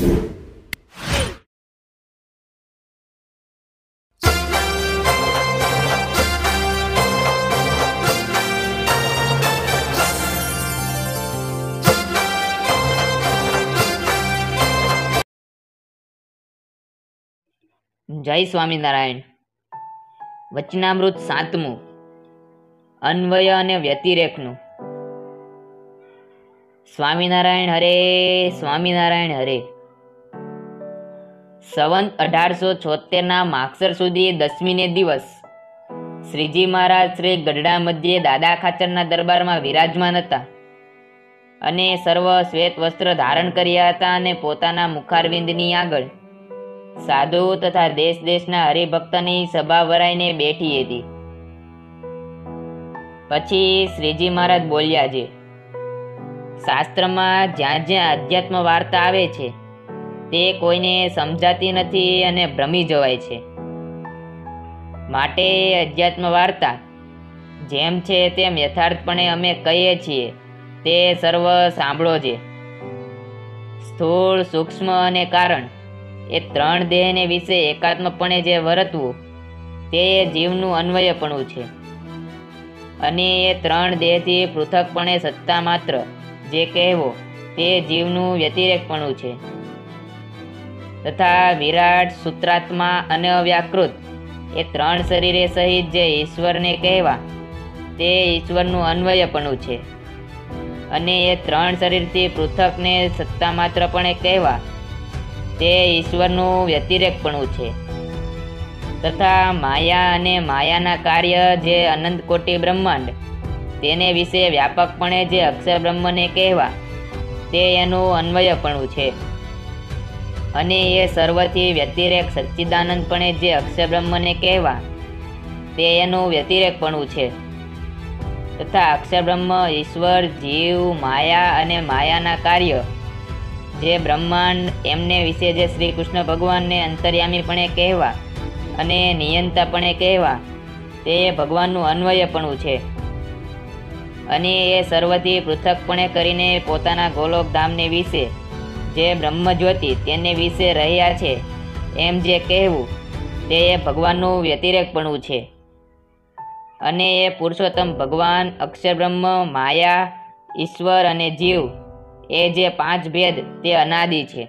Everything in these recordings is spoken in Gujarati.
જય સ્વામિનારાયણ. વચનામૃત 7મું, અન્વય અને વ્યતિરેકનું. સ્વામિનારાયણ હરે, સ્વામિનારાયણ હરે. સંવંત 1876 માગસર સુધી 10મીને દિવસ શ્રીજી મહારાજ શ્રી ગઢડા મધ્યે દાદા ખાચરના દરબારમાં વિરાજમાન હતા અને સર્વ શ્વેત વસ્ત્ર ધારણ કર્યા હતા અને પોતાના મુખારવિંદની આગળ સાધુ તથા દેશ દેશના હરિભક્તની સભા ભરાઈને બેઠી હતી. પછી શ્રીજી મહારાજ બોલ્યા છે, શાસ્ત્રમાં જ્યાં જ્યાં અધ્યાત્મ વાર્તા આવે છે તે કોઈને સમજાતી નથી અને ભ્રમી જવાય છે. માટે અધ્યાત્મ વાર્તા જેમ છે તેમ યથાર્થપણે અમે કહીએ છીએ તે સર્વ સાંભળો છે. સ્થૂળ, સૂક્ષ્મ અને કારણ એ 3 દેહને વિશે એકાત્મપણે જે વર્તવું તે જીવનું અન્વયપણું છે અને એ 3 દેહથી પૃથકપણે સત્તા માત્ર જે કહેવો તે જીવનું વ્યતિરેકપણું છે. તથા વિરાટ, સૂત્રાત્મા અને અવ્યાકૃત એ 3 શરીરે સહિત જે ઈશ્વરને કહેવા તે ઈશ્વરનું અન્વયપણું છે અને એ 3 શરીરથી પૃથકને સત્તા માત્રપણે કહેવા તે ઈશ્વરનું વ્યતિરેકપણું છે. તથા માયા અને માયાના કાર્ય જે અનંત કોટી બ્રહ્માંડ તેને વિશે વ્યાપકપણે જે અક્ષર બ્રહ્મને કહેવા તે એનું અન્વયપણું છે અને એ સર્વથી વ્યતિરેક સચ્ચિદાનંદપણે જે અક્ષર બ્રહ્મને કહેવા તે એનું વ્યતિરેકપણું છે. તથા અક્ષર બ્રહ્મ, ઈશ્વર, જીવ, માયા અને માયાના કાર્ય જે બ્રહ્માંડ એમને વિશે જે શ્રી કૃષ્ણ ભગવાનને અંતર્યામીપણે કહેવા અને નિયંતાપણે કહેવા તે ભગવાનનું અન્વયપણું છે અને એ સર્વથી પૃથકપણે કરીને પોતાના ગોલોકધામને વિશે જે બ્રહ્મજ્યોતિ તેને વિશે રહ્યા છે એમ જે કહેવું તે ભગવાનનું વ્યતિરેકપણું છે અને એ પુરુષોત્તમ ભગવાન, અક્ષર બ્રહ્મ, માયા, ઈશ્વર અને જીવ એ જે 5 ભેદ તે અનાદિ છે.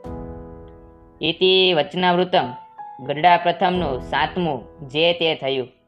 ઇતિ વચનામૃતમ ગઢડા પ્રથમનું 7મું જે તે થયું.